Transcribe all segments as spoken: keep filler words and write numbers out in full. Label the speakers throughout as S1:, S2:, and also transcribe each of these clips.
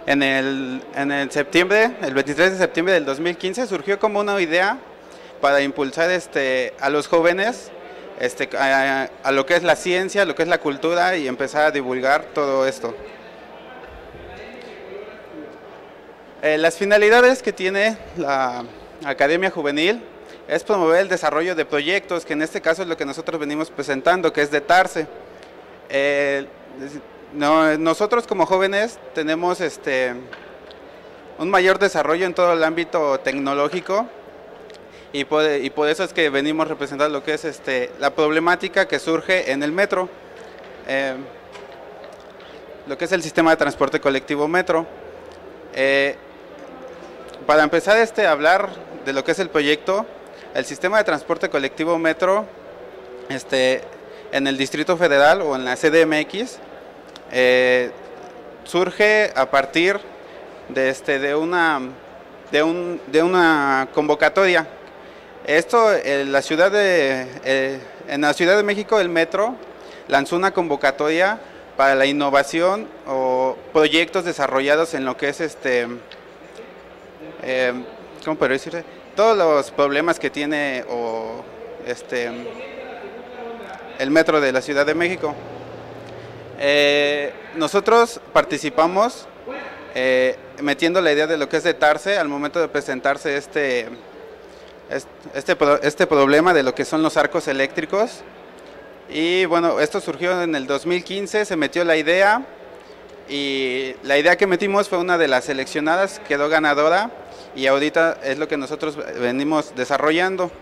S1: En el, en el septiembre, el veintitrés de septiembre del dos mil quince, surgió como una idea para impulsar este, a los jóvenes este, a, a lo que es la ciencia, a lo que es la cultura y empezar a divulgar todo esto. Eh, las finalidades que tiene la Academia Juvenil es promover el desarrollo de proyectos, que en este caso es lo que nosotros venimos presentando, que es de TARCE. Eh, no, nosotros como jóvenes tenemos este, un mayor desarrollo en todo el ámbito tecnológico y por, y por eso es que venimos representando lo que es este, la problemática que surge en el metro, eh, lo que es el sistema de transporte colectivo metro. Eh, para empezar este, a hablar de lo que es el proyecto, el sistema de transporte colectivo metro este, en el Distrito Federal o en la C D M X eh, surge a partir de, este, de, una, de, un, de una convocatoria. Esto, en la, ciudad de, eh, en la Ciudad de México, el metro lanzó una convocatoria para la innovación o proyectos desarrollados en lo que es este, eh, ¿cómo puedo decir? Todos los problemas que tiene o, este, el metro de la Ciudad de México. Eh, nosotros participamos eh, metiendo la idea de lo que es de TARCE al momento de presentarse este, este, este problema de lo que son los arcos eléctricos. Y bueno, esto surgió en el dos mil quince, se metió la idea y la idea que metimos fue una de las seleccionadas, quedó ganadora y ahorita es lo que nosotros venimos desarrollando.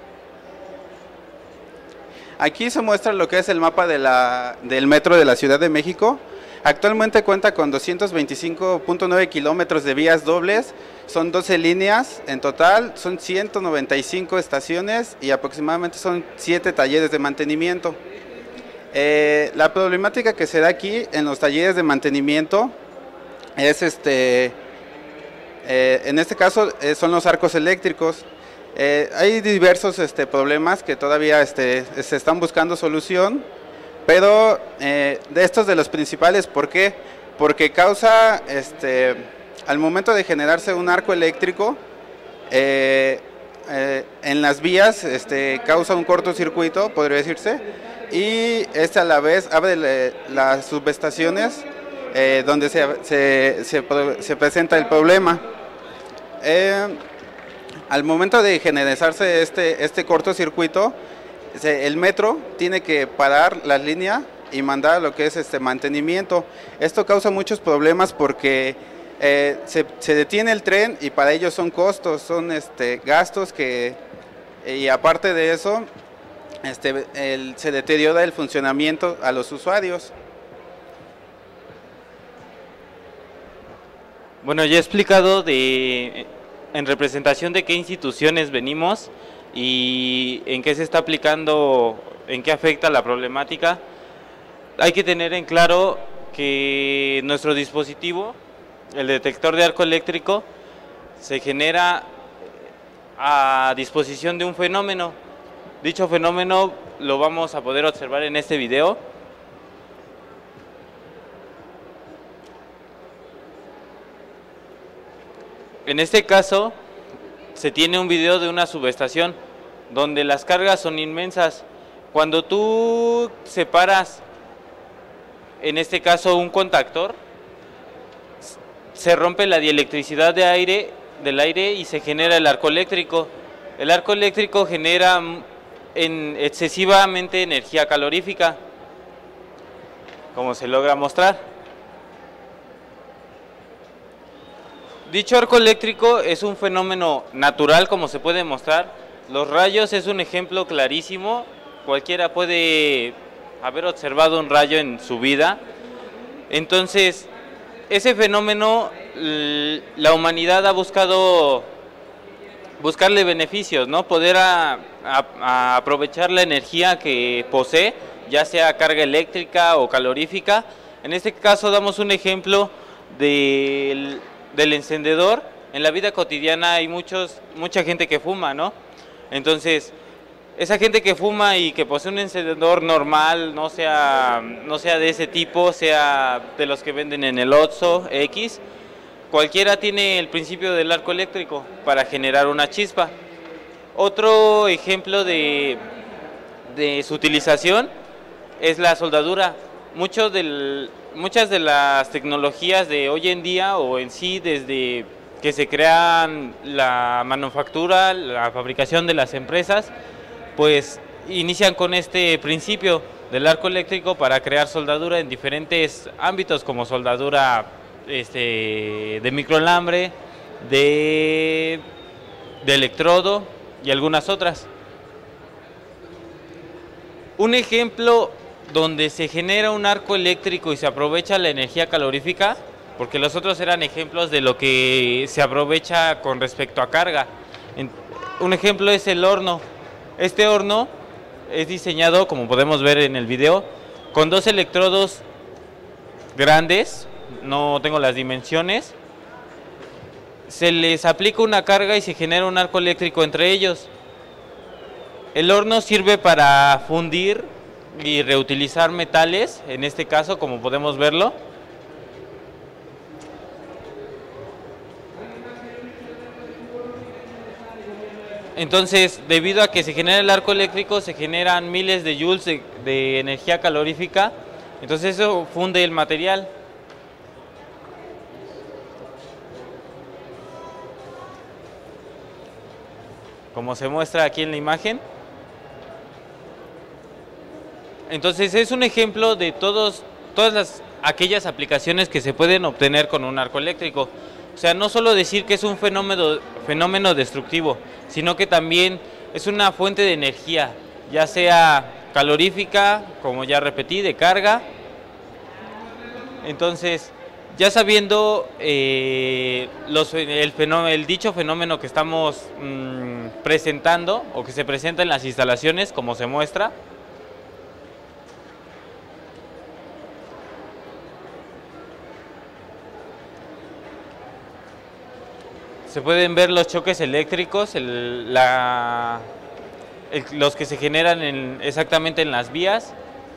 S1: Aquí se muestra lo que es el mapa de la, del metro de la Ciudad de México. Actualmente cuenta con doscientos veinticinco punto nueve kilómetros de vías dobles, son doce líneas en total, son ciento noventa y cinco estaciones y aproximadamente son siete talleres de mantenimiento. Eh, la problemática que se da aquí en los talleres de mantenimiento es, este, eh, en este caso, eh, son los arcos eléctricos. Eh, hay diversos este, problemas que todavía este, se están buscando solución, pero eh, de estos de los principales, ¿por qué? Porque causa, este, al momento de generarse un arco eléctrico, eh, eh, en las vías este, causa un cortocircuito, podría decirse, y este a la vez abre le, las subestaciones eh, donde se, se, se, se presenta el problema. Eh, al momento de generarse este, este cortocircuito, se, el metro tiene que parar la línea y mandar lo que es este mantenimiento. Esto causa muchos problemas porque eh, se, se detiene el tren y para ellos son costos, son este, gastos que, y aparte de eso, Este, el, se deteriora el funcionamiento a los usuarios.
S2: Bueno, ya he explicado de, en representación de qué instituciones venimos y en qué se está aplicando, en qué afecta la problemática. Hay que tener en claro que nuestro dispositivo, el detector de arco eléctrico, se genera a disposición de un fenómeno. Dicho fenómeno lo vamos a poder observar en este video. En este caso se tiene un video de una subestación donde las cargas son inmensas. Cuando tú separas, en este caso un contactor, se rompe la dielectricidad de aire, del aire y se genera el arco eléctrico. El arco eléctrico genera en excesivamente energía calorífica, como se logra mostrar. Dicho arco eléctrico es un fenómeno natural, como se puede mostrar. Los rayos es un ejemplo clarísimo. Cualquiera puede haber observado un rayo en su vida. Entonces, ese fenómeno, la humanidad ha buscado buscarle beneficios, ¿no? Poder a, a, a aprovechar la energía que posee, ya sea carga eléctrica o calorífica. En este caso damos un ejemplo del, del encendedor. En la vida cotidiana hay muchos, mucha gente que fuma, ¿no? Entonces, esa gente que fuma y que posee un encendedor normal, no sea, no sea de ese tipo, sea de los que venden en el Oxxo X, cualquiera tiene el principio del arco eléctrico para generar una chispa. Otro ejemplo de, de su utilización es la soldadura. Mucho del, muchas de las tecnologías de hoy en día, o en sí desde que se crean la manufactura, la fabricación de las empresas, pues inician con este principio del arco eléctrico para crear soldadura en diferentes ámbitos, como soldadura este, de microalambre, de, de electrodo y algunas otras. Un ejemplo donde se genera un arco eléctrico y se aprovecha la energía calorífica, porque los otros eran ejemplos de lo que se aprovecha con respecto a carga. Un ejemplo es el horno. Este horno es diseñado, como podemos ver en el video, con dos electrodos grandes, no tengo las dimensiones. Se les aplica una carga y se genera un arco eléctrico entre ellos. El horno sirve para fundir y reutilizar metales, en este caso, como podemos verlo. Entonces, debido a que se genera el arco eléctrico, se generan miles de joules de, de energía calorífica, entonces eso funde el material. Como se muestra aquí en la imagen. Entonces es un ejemplo de todos, todas las, aquellas aplicaciones que se pueden obtener con un arco eléctrico. O sea, no solo decir que es un fenómeno, fenómeno destructivo, sino que también es una fuente de energía, ya sea calorífica, como ya repetí, de carga. Entonces, ya sabiendo eh, los, el, fenómeno, el dicho fenómeno que estamos mmm, presentando, o que se presenta en las instalaciones, como se muestra, se pueden ver los choques eléctricos, el, la, el, los que se generan en, exactamente en las vías.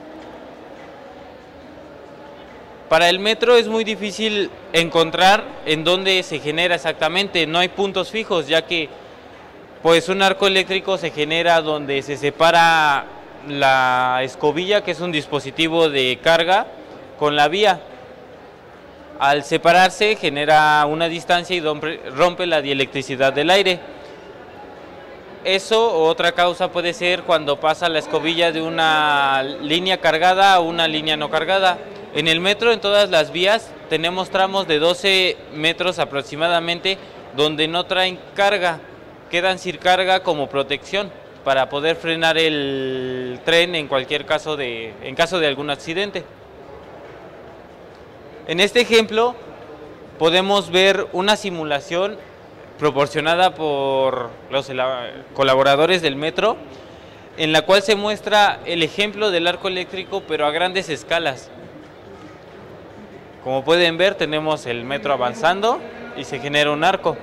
S2: Para el metro es muy difícil encontrar en dónde se genera exactamente, no hay puntos fijos, ya que pues un arco eléctrico se genera donde se separa la escobilla, que es un dispositivo de carga, con la vía. Al separarse genera una distancia y rompe la dielectricidad del aire. Eso o otra causa puede ser cuando pasa la escobilla de una línea cargada a una línea no cargada. En el metro, en todas las vías, tenemos tramos de doce metros aproximadamente donde no traen carga, quedan sin carga como protección para poder frenar el tren en cualquier caso de, en caso de algún accidente. En este ejemplo podemos ver una simulación proporcionada por los colaboradores del metro, en la cual se muestra el ejemplo del arco eléctrico, pero a grandes escalas. Como pueden ver, tenemos el metro avanzando y se genera un arco.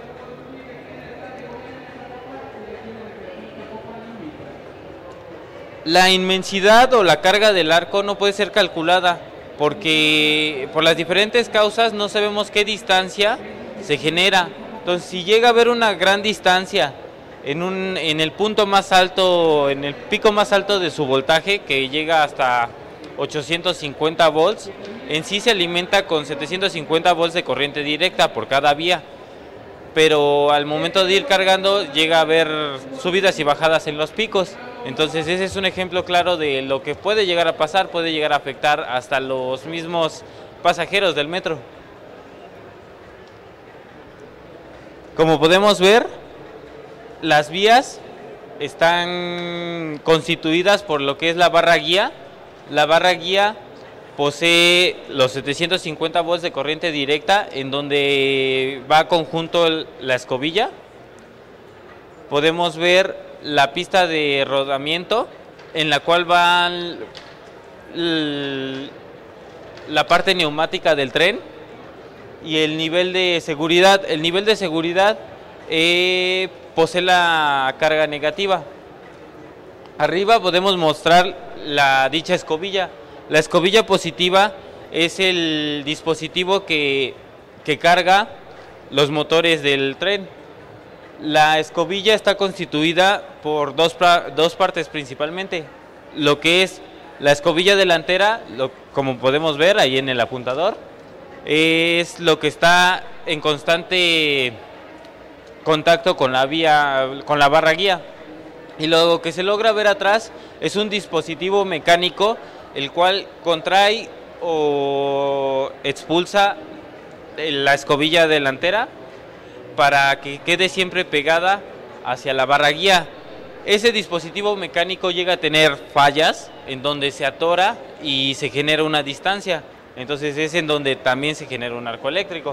S2: La inmensidad o la carga del arco no puede ser calculada, porque por las diferentes causas no sabemos qué distancia se genera. Entonces, si llega a haber una gran distancia en, un, en el punto más alto, en el pico más alto de su voltaje, que llega hasta ochocientos cincuenta volts, en sí se alimenta con setecientos cincuenta volts de corriente directa por cada vía, pero al momento de ir cargando llega a haber subidas y bajadas en los picos. Entonces ese es un ejemplo claro de lo que puede llegar a pasar, puede llegar a afectar hasta los mismos pasajeros del metro. Como podemos ver, las vías están constituidas por lo que es la barra guía. La barra guía posee los setecientos cincuenta volts de corriente directa, en donde va conjunto la escobilla. Podemos ver la pista de rodamiento, en la cual va la parte neumática del tren, y el nivel de seguridad. El nivel de seguridad eh, posee la carga negativa. Arriba podemos mostrar la dicha escobilla. La escobilla positiva es el dispositivo que, que carga los motores del tren. La escobilla está constituida por dos, dos partes principalmente, lo que es la escobilla delantera, lo, como podemos ver ahí en el apuntador, es lo que está en constante contacto con la vía, con la barra guía, y lo que se logra ver atrás es un dispositivo mecánico el cual contrae o expulsa la escobilla delantera para que quede siempre pegada hacia la barra guía. Ese dispositivo mecánico llega a tener fallas en donde se atora y se genera una distancia, entonces es en donde también se genera un arco eléctrico.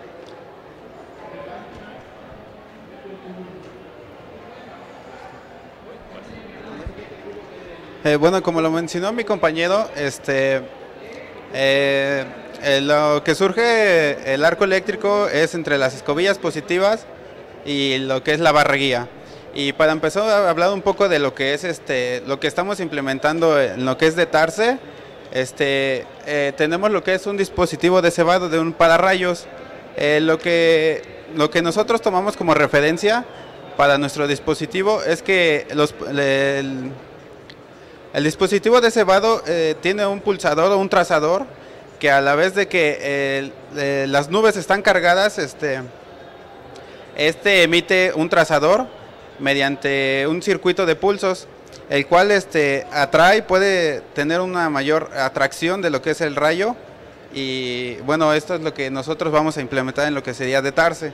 S1: Eh, bueno, como lo mencionó mi compañero, este, eh, eh, lo que surge el arco eléctrico es entre las escobillas positivas y lo que es la barra guía. Y para empezar a hablar un poco de lo que es este, lo que estamos implementando en lo que es de Tarse, este, eh, tenemos lo que es un dispositivo de cebado de un pararrayos. Eh, lo que lo que nosotros tomamos como referencia para nuestro dispositivo es que los, el, el dispositivo de cebado eh, tiene un pulsador o un trazador que a la vez de que eh, eh, las nubes están cargadas, este, este emite un trazador mediante un circuito de pulsos, el cual este, atrae, puede tener una mayor atracción de lo que es el rayo, y bueno, esto es lo que nosotros vamos a implementar en lo que sería de Tarse.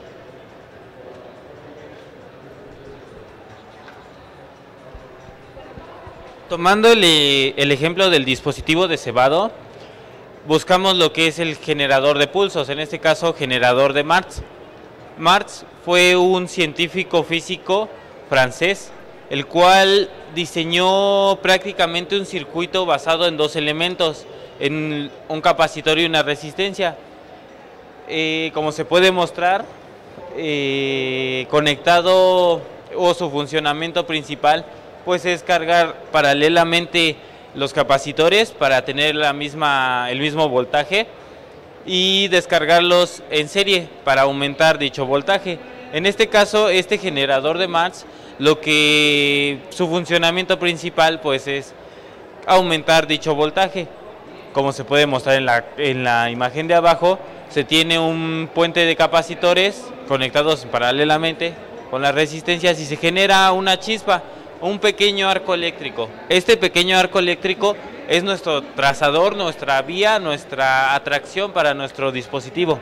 S2: Tomando el, el ejemplo del dispositivo de cebado, buscamos lo que es el generador de pulsos, en este caso generador de Martz. Martz fue un científico físico francés, el cual diseñó prácticamente un circuito basado en dos elementos, en un capacitor y una resistencia. Eh, como se puede mostrar, eh, conectado o su funcionamiento principal pues es cargar paralelamente los capacitores para tener la misma, el mismo voltaje y descargarlos en serie para aumentar dicho voltaje. En este caso, este generador de Martz, lo que su funcionamiento principal pues es aumentar dicho voltaje. Como se puede mostrar en la, en la imagen de abajo, se tiene un puente de capacitores conectados paralelamente con las resistencias y se genera una chispa, un pequeño arco eléctrico. Este pequeño arco eléctrico es nuestro trazador, nuestra vía, nuestra atracción para nuestro dispositivo.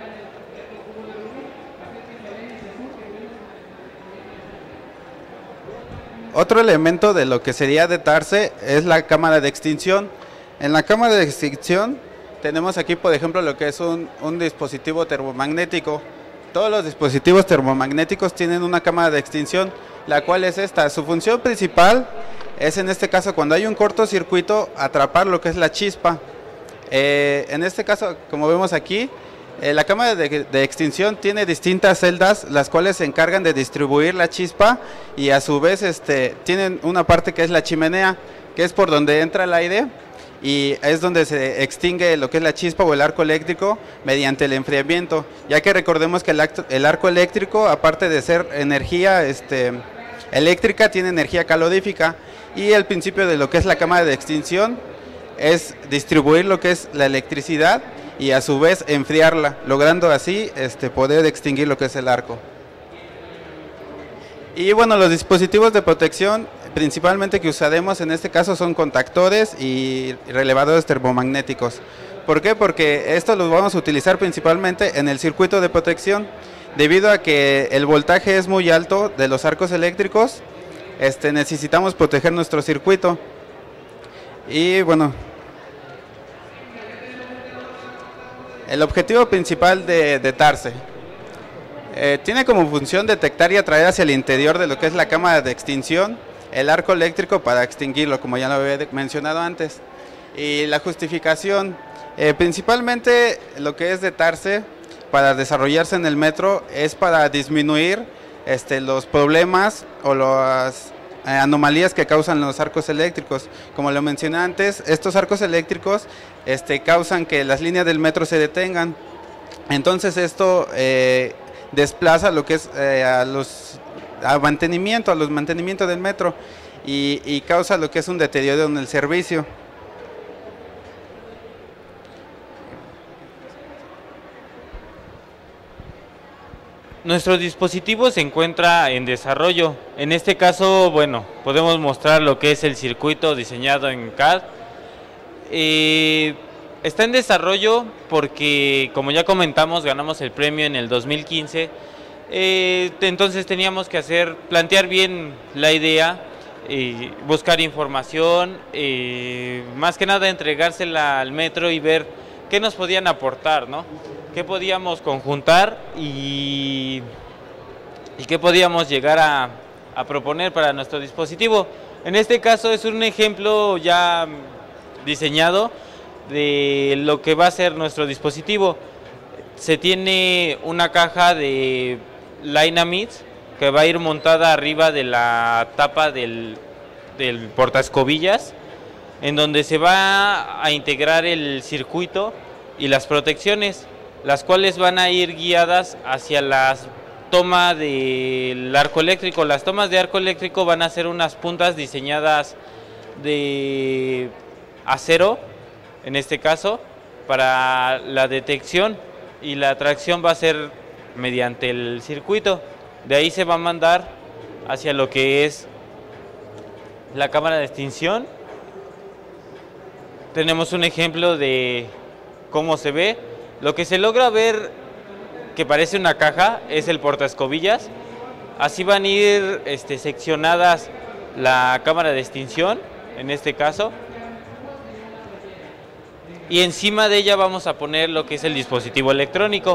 S1: Otro elemento de lo que sería de Tarse es la cámara de extinción. En la cámara de extinción tenemos aquí, por ejemplo, lo que es un, un dispositivo termomagnético. Todos los dispositivos termomagnéticos tienen una cámara de extinción, la cual es esta. Su función principal es, en este caso, cuando hay un cortocircuito, atrapar lo que es la chispa. Eh, en este caso, como vemos aquí, eh, la cámara de, de extinción tiene distintas celdas, las cuales se encargan de distribuir la chispa, y a su vez este, tienen una parte que es la chimenea, que es por donde entra el aire, y es donde se extingue lo que es la chispa o el arco eléctrico mediante el enfriamiento, ya que recordemos que el, acto, el arco eléctrico, aparte de ser energía este, eléctrica, tiene energía calorífica, y el principio de lo que es la cámara de extinción es distribuir lo que es la electricidad y a su vez enfriarla, logrando así este, poder extinguir lo que es el arco. Y bueno, los dispositivos de protección principalmente que usaremos en este caso son contactores y relevadores termomagnéticos. ¿Por qué? Porque esto los vamos a utilizar principalmente en el circuito de protección, debido a que el voltaje es muy alto de los arcos eléctricos. Este, necesitamos proteger nuestro circuito. Y bueno, el objetivo principal de, de Tarse eh, tiene como función detectar y atraer hacia el interior de lo que es la cámara de extinción el arco eléctrico para extinguirlo, como ya lo había mencionado antes. Y la justificación, eh, principalmente lo que es de Tarse para desarrollarse en el metro es para disminuir este, los problemas o las eh, anomalías que causan los arcos eléctricos. Como lo mencioné antes, estos arcos eléctricos este, causan que las líneas del metro se detengan. Entonces esto eh, desplaza lo que es eh, a los a mantenimiento, a los mantenimientos del metro y, y causa lo que es un deterioro en el servicio.
S2: Nuestro dispositivo se encuentra en desarrollo. En este caso, bueno, podemos mostrar lo que es el circuito diseñado en C A D. Eh, está en desarrollo porque, como ya comentamos, ganamos el premio en el dos mil quince. Eh, entonces teníamos que hacer, plantear bien la idea, eh, buscar información, eh, más que nada entregársela al metro y ver qué nos podían aportar, ¿no? Qué podíamos conjuntar y, y qué podíamos llegar a, a proponer para nuestro dispositivo. En este caso es un ejemplo ya diseñado de lo que va a ser nuestro dispositivo. Se tiene una caja de Lynamits que va a ir montada arriba de la tapa del, del portaescobillas, en donde se va a integrar el circuito y las protecciones, las cuales van a ir guiadas hacia la toma del arco eléctrico. Las tomas de arco eléctrico van a ser unas puntas diseñadas de acero, en este caso, para la detección, y la tracción va a ser mediante el circuito. De ahí se va a mandar hacia lo que es la cámara de extinción. Tenemos un ejemplo de cómo se ve. Lo que se logra ver que parece una caja es el portaescobillas. Así van a ir este, seccionadas la cámara de extinción, en este caso. Y encima de ella vamos a poner lo que es el dispositivo electrónico.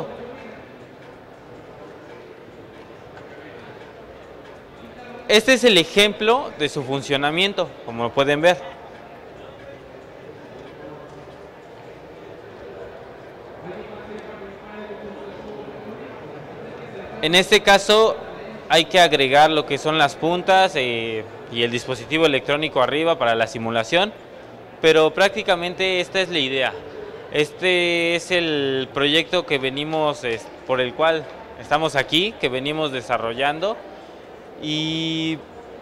S2: Este es el ejemplo de su funcionamiento, como lo pueden ver. En este caso hay que agregar lo que son las puntas eh, y el dispositivo electrónico arriba para la simulación, pero prácticamente esta es la idea. Este es el proyecto que venimos, es, por el cual estamos aquí, que venimos desarrollando, y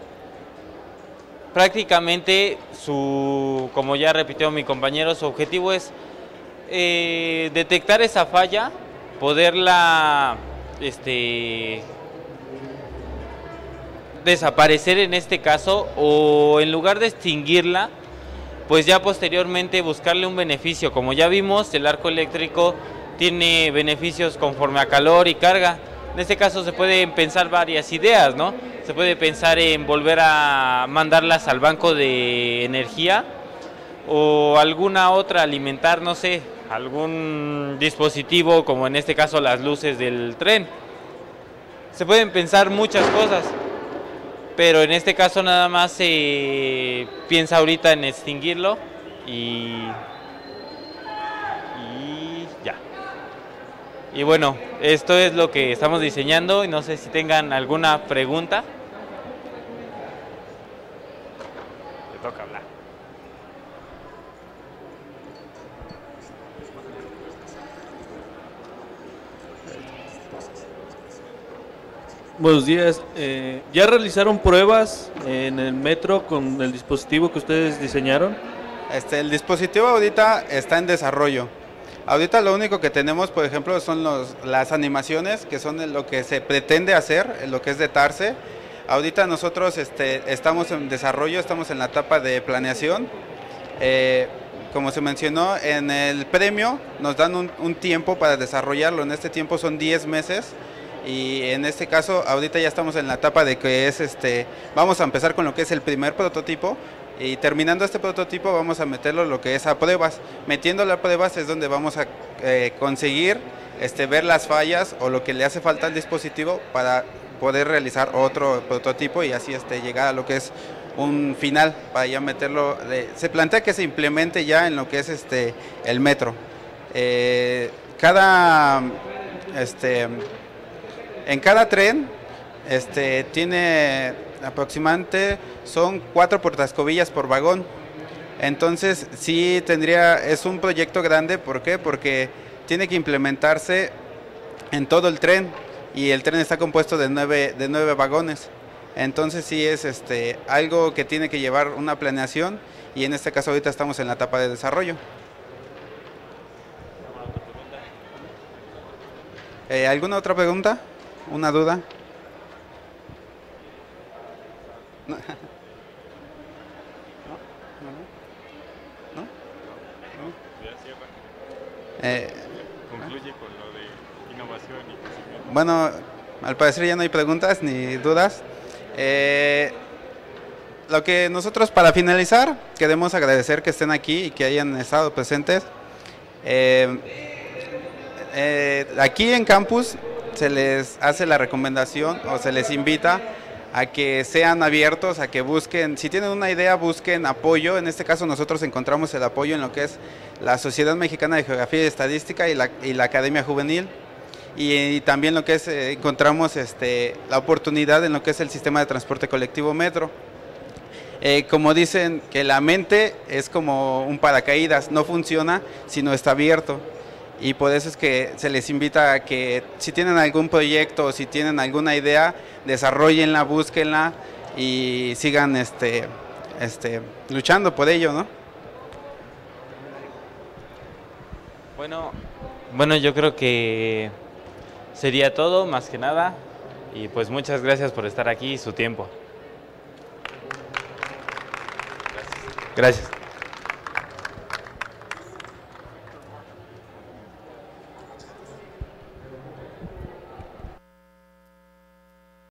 S2: prácticamente su, como ya repitió mi compañero, su objetivo es eh, detectar esa falla, poderla este desaparecer en este caso, o en lugar de extinguirla, pues ya posteriormente buscarle un beneficio. Como ya vimos, el arco eléctrico tiene beneficios conforme a calor y carga. En este caso se pueden pensar varias ideas, ¿no? Se puede pensar en volver a mandarlas al banco de energía o alguna otra, alimentar, no sé, algún dispositivo, como en este caso las luces del tren. Se pueden pensar muchas cosas, pero en este caso nada más se piensa ahorita en extinguirlo y, y ya. Y bueno, esto es lo que estamos diseñando y no sé si tengan alguna pregunta. Te toca hablar.
S3: Buenos días. Eh, ¿Ya realizaron pruebas en el metro con el dispositivo que ustedes diseñaron?
S1: Este, el dispositivo ahorita está en desarrollo. Ahorita lo único que tenemos, por ejemplo, son los, las animaciones, que son lo que se pretende hacer, lo que es de Tarse. Ahorita nosotros este, estamos en desarrollo, estamos en la etapa de planeación. Eh, como se mencionó, en el premio nos dan un, un tiempo para desarrollarlo. En este tiempo son diez meses. Y en este caso, ahorita ya estamos en la etapa de que es, este, vamos a empezar con lo que es el primer prototipo, y terminando este prototipo vamos a meterlo lo que es a pruebas. Metiéndolo a pruebas es donde vamos a eh, conseguir este, ver las fallas o lo que le hace falta al dispositivo para poder realizar otro prototipo y así este, llegar a lo que es un final, para ya meterlo. De, se plantea que se implemente ya en lo que es este, el metro. Eh, cada... Este, En cada tren este, tiene aproximadamente, son cuatro portaescobillas por vagón. Entonces sí tendría, es un proyecto grande. ¿Por qué? Porque tiene que implementarse en todo el tren. y el tren está compuesto de nueve, de nueve vagones. Entonces sí es este, algo que tiene que llevar una planeación, y en este caso ahorita estamos en la etapa de desarrollo. Eh, ¿Alguna otra pregunta? ¿Una duda? ¿No? ¿No? ¿No? Eh,
S4: Concluye con lo de innovación y crecimiento.
S1: bueno, al parecer ya no hay preguntas ni dudas. Eh, lo que nosotros, para finalizar, queremos agradecer que estén aquí y que hayan estado presentes. Eh, eh, aquí en campus se les hace la recomendación o se les invita a que sean abiertos, a que busquen, si tienen una idea, busquen apoyo. En este caso nosotros encontramos el apoyo en lo que es la Sociedad Mexicana de Geografía y Estadística y la, y la Academia Juvenil, y, y también lo que es, eh, encontramos este, la oportunidad en lo que es el sistema de transporte colectivo Metro. Eh, como dicen, que la mente es como un paracaídas, no funciona si no está abierto. Y por eso es que se les invita a que si tienen algún proyecto o si tienen alguna idea, desarrollenla, búsquenla y sigan este, este, luchando por ello, ¿no?
S2: Bueno, bueno, yo creo que sería todo, más que nada, y pues muchas gracias por estar aquí y su tiempo. Gracias. Gracias.